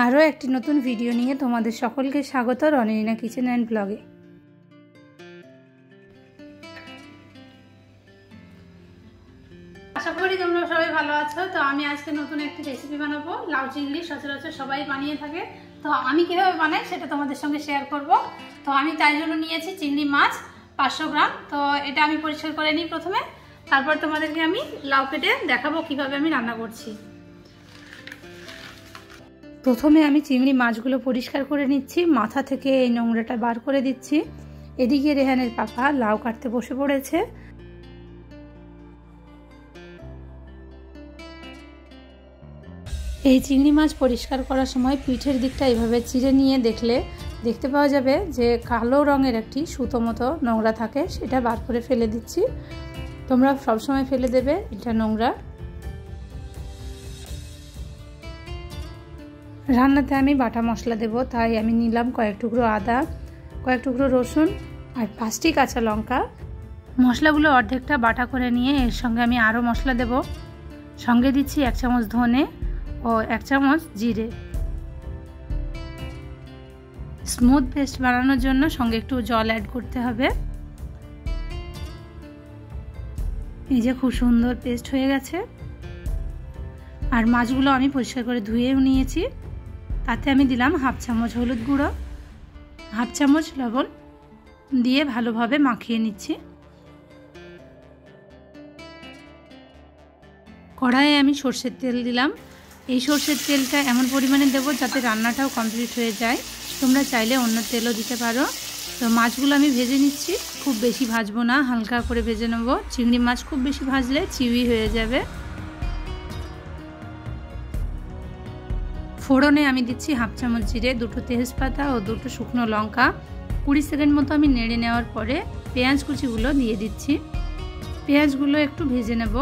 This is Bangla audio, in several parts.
আরও একটি নতুন ভিডিও নিয়ে তোমাদের সকলকে স্বাগত রনিনা কিচেন অ্যান্ড ব্লগে। আশা করি তোমরা সবাই ভালো আছো। তো আমি আজকে নতুন একটি রেসিপি বানাবো। লাউ চিংড়ি সচরাচর সবাই বানিয়ে থাকে, তো আমি কীভাবে বানাই সেটা তোমাদের সঙ্গে শেয়ার করব। তো আমি তাই জন্য নিয়েছি চিংড়ি মাছ 500 গ্রাম। তো এটা আমি পরিষ্কার করে নিই প্রথমে, তারপর তোমাদেরকে আমি লাউ কেটে দেখাবো কিভাবে আমি রান্না করছি। প্রথমে আমি চিংড়ি মাছগুলো পরিষ্কার করে নিচ্ছি, মাথা থেকে এই নোংরাটা বার করে দিচ্ছি। এদিকে রেহানের পাপা লাউ কাটতে বসে পড়েছে। এই চিংড়ি মাছ পরিষ্কার করার সময় পিঠের দিকটা এইভাবে চিড়ে নিয়ে দেখতে পাওয়া যাবে যে কালো রঙের একটি সুতো মতো নোংরা থাকে, সেটা বার করে ফেলে দিচ্ছি। তোমরা সবসময় ফেলে দেবে এটা নোংরা। রান্নাতে আমি বাটা মশলা দেব, তাই আমি নিলাম কয়েক টুকরো আদা, কয়েক টুকরো রসুন আর 5টি কাঁচা লঙ্কা। মশলাগুলো অর্ধেকটা বাটা করে নিয়ে এর সঙ্গে আমি আরও মশলা দেব। সঙ্গে দিচ্ছি 1 চামচ ধনে ও 1 চামচ জিরে। স্মুথ পেস্ট বানানোর জন্য সঙ্গে একটু জল অ্যাড করতে হবে। এই যে খুব সুন্দর পেস্ট হয়ে গেছে। আর মাছগুলো আমি পরিষ্কার করে ধুয়েও নিয়েছি। তাতে আমি দিলাম 1/2 চামচ হলুদ গুঁড়ো, 1/2 চামচ লবণ দিয়ে ভালোভাবে মাখিয়ে নিচ্ছি। কড়াইয়ে আমি সর্ষের তেল দিলাম। এই সর্ষের তেলটা এমন পরিমাণে দেব যাতে রান্নাটাও কমপ্লিট হয়ে যায়। তোমরা চাইলে অন্য তেলও দিতে পারো। তো মাছগুলো আমি ভেজে নিচ্ছি, খুব বেশি ভাজবো না, হালকা করে ভেজে নেব। চিংড়ি মাছ খুব বেশি ভাজলে চিউই হয়ে যাবে। ফোড়নে আমি দিচ্ছি 1/2 চামচ জিরে, 2টো তেজপাতা ও 2টো শুকনো লঙ্কা। 20 সেকেন্ড মতো আমি নেড়ে নেওয়ার পরে পেঁয়াজ কুচিগুলো দিয়ে দিচ্ছি। পেঁয়াজগুলো একটু ভেজে নেব।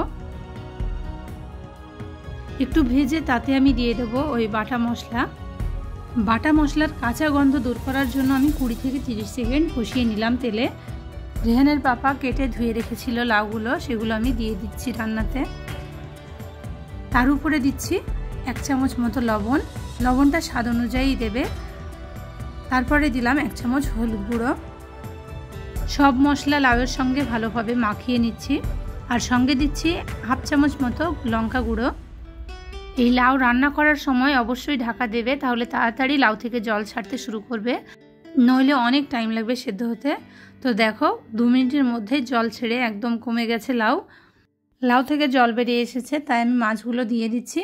একটু ভেজে তাতে আমি দিয়ে দেব ওই বাটা মশলা। বাটা মশলার কাঁচা গন্ধ দূর করার জন্য আমি 20 থেকে 30 সেকেন্ড কষিয়ে নিলাম তেলে। রেহানের পাপা কেটে ধুয়ে রেখেছিল লাউগুলো, সেগুলো আমি দিয়ে দিচ্ছি রান্নাতে। তার উপরে দিচ্ছি 1 চামচ মতো লবণ। লবণটা স্বাদ অনুযায়ী দেবে। তারপরে দিলাম 1 চামচ হলুদ গুঁড়ো। সব মশলা লাউয়ের সঙ্গে ভালোভাবে মাখিয়ে নিচ্ছি। আর সঙ্গে দিচ্ছি 1/2 চামচ মতো লঙ্কা গুঁড়ো। এই লাউ রান্না করার সময় অবশ্যই ঢাকা দেবে, তাহলে তাড়াতাড়ি লাউ থেকে জল ছাড়তে শুরু করবে, নইলে অনেক টাইম লাগবে সেদ্ধ হতে। তো দেখো 2 মিনিটের মধ্যে জল ছেড়ে একদম কমে গেছে লাউ থেকে জল বেরিয়ে এসেছে। তাই আমি মাছগুলো দিয়ে দিচ্ছি।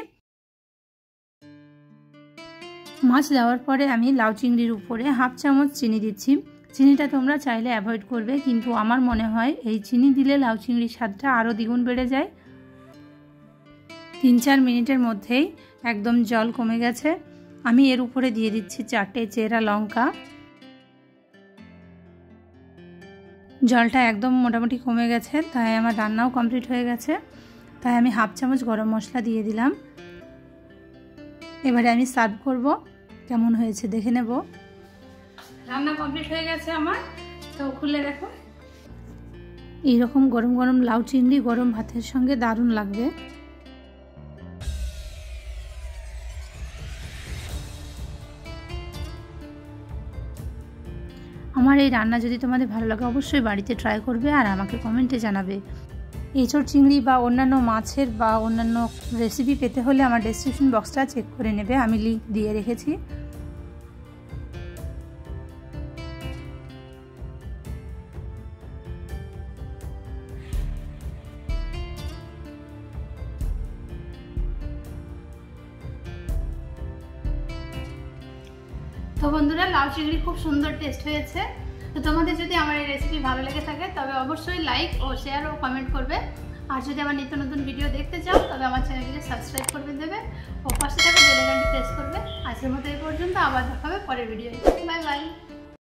মাছ দেওয়ার পরে আমি লাউ চিংড়ির উপরে 1/2 চামচ চিনি দিচ্ছি। চিনিটা তোমরা চাইলে অ্যাভয়েড করবে, কিন্তু আমার মনে হয় এই চিনি দিলে লাউ চিংড়ির স্বাদটা আরও দ্বিগুণ বেড়ে যায়। 3-4 মিনিটের মধ্যেই একদম জল কমে গেছে। আমি এর উপরে দিয়ে দিচ্ছি 4টে চেরা লঙ্কা। জলটা একদম মোটামুটি কমে গেছে, তাই আমার রান্নাও কমপ্লিট হয়ে গেছে। তাই আমি 1/2 চামচ গরম মশলা দিয়ে দিলাম। এবারে আমি সার্ভ করব। কেমন হয়েছে দেখে নেব। রান্না কমপ্লিট হয়ে গেছে আমার। তো খুলে দেখো, এইরকম গরম গরম লাউ চিংড়ি গরম ভাতের সঙ্গে দারুণ লাগবে। আমার এই রান্না যদি তোমাদের ভালো লাগে অবশ্যই বাড়িতে ট্রাই করবে আর আমাকে কমেন্টে জানাবে। এঁচোড় চিংড়ি বা অন্যান্য মাছের বা অন্যান্য রেসিপি পেতে হলে আমার ডেসক্রিপশন বক্সটা চেক করে নেবে, আমি লিংক দিয়ে রেখেছি। তো বন্ধুরা, লাউ চিংড়ি খুব সুন্দর টেস্ট হয়েছে। তো তোমাদের যদি আমার এই রেসিপি ভালো লেগে থাকে তবে অবশ্যই লাইক ও শেয়ার ও কমেন্ট করবে। আর যদি আমার নিত্য নতুন ভিডিও দেখতে চাও তবে আমার চ্যানেলটিকে সাবস্ক্রাইব করে দেবে ও পাশে থাকা বেল আইকনটি প্রেস করবে। আজকের মতো এই পর্যন্ত, আবার দেখা হবে পরের ভিডিওতে। Bye by.